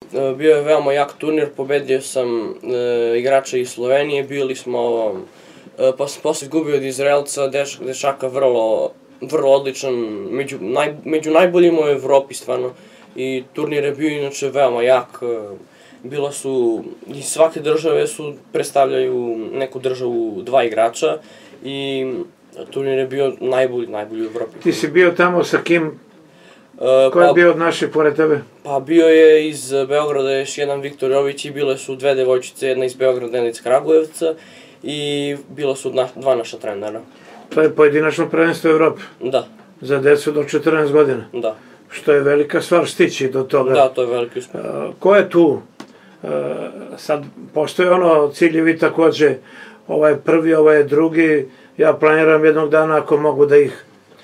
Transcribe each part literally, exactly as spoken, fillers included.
Bio je veoma jak turnir, pobedio sam igrača iz Slovenije, bili smo, pa sam posle izgubio od Izraelca, dečaka vrlo, vrlo odličan, među najboljima u Evropi stvarno. I turnir je bio inače veoma jak, bilo su, iz svake države su, predstavljaju neku državu dva igrača i turnir je bio najbolji, najbolji u Evropi. Ti si bio tamo sa kim? Ko je bio od naše pored tebe? Pa bio je iz Beograda još jedan Viktor Jović i bile su dve devojčice, jedna iz Beograda, jedna iz Kragujevca i bilo su dva naša trenera. To je pojedinačno prvenstvo Evrope? Da. Za decu do četrnaest godina? Da. Što je velika stvar stići do toga. Da, to je veliki uspeh. Ko je tu? Sad, postoje ono ciljevi takođe, ovaj je prvi, ovaj je drugi, ja planiram jednog dana ako mogu da ih...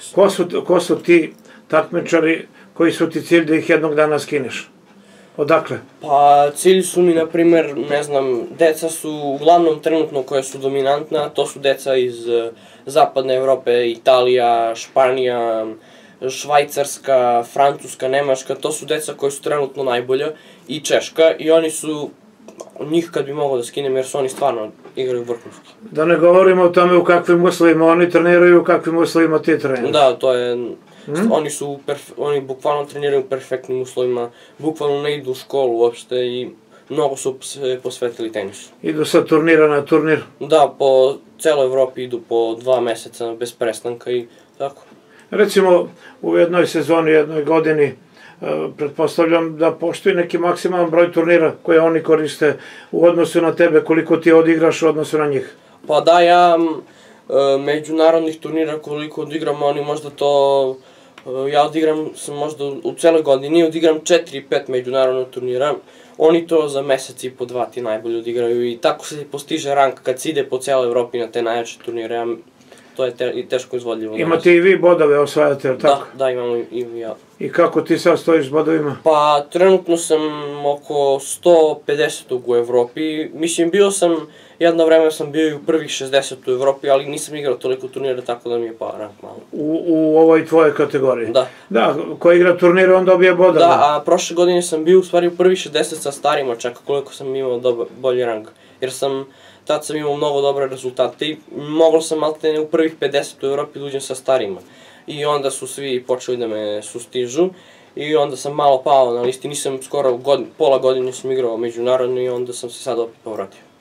Ko su ti takmičari koji su ti cilj da ih jednog dana skineš? Odakle? Pa cilj su mi, na primer, ne znam, deca su uglavnom trenutno koja su dominantna, to su deca iz zapadne Evrope, Italija, Španija, Švajcarska, Francuska, Nemačka, to su deca koja su trenutno najbolja, i Češka, i oni su, njih kad bi mogao da skinem jer su oni stvarno igraju vrhunski. Da ne govorimo o tome u kakvim uslovima oni treniraju, u kakvim uslovima ti treniraš. Da, to je, oni su, oni bukvalno treniraju u perfektnim uslovima, bukvalno ne idu u školu uopšte i mnogo su se posvetili tenisu. Idu sa turnira na turnir? Da, po celoj Evropi idu po dva meseca bez prestanka i tako. Recimo, u jednoj sezoni, jednoj godini, pretpostavljam da postoji neki maksimalan broj turnira koje oni koriste u odnosu na tebe, koliko ti odigraš u odnosu na njih? Pa da, ja međunarodnih turnira koliko odigram, oni možda to, ja odigram sam možda u celoj godini, odigram četiri pet međunarodnog turnira, oni to za mesec i po dva ti najbolje odigraju i tako se postiže rang kad se ide po celoj Evropi na te najjače turnire, to je teško izvodljivo. Imate i vi bodove osvajate, ili tako? Da, da, imamo i ja. I kako ti sad stojiš s bodovima? Pa, trenutno sam oko sto pedesetog u Evropi. Mislim, bio sam, jedno vreme sam bio i u prvih šezdeset u Evropi, ali nisam igrao toliko turnira, tako da mi je pao rang malo. U ovoj tvojoj kategoriji? Da. Da, ko igra turnire, on dobije bodove? Da, a prošle godine sam bio u stvari u prvih šezdeset sa starima, čak koliko sam imao bolji rang. Jer sam, tad sam imao mnogo dobre rezultate i moglo sam maltene u prvih pedeset u Evropi da uđem sa starima. I onda su svi počeli da me sustižu i onda sam malo pao na listi, nisam skoro pola godine sam igrao međunarodno i onda sam se sad opet povratio.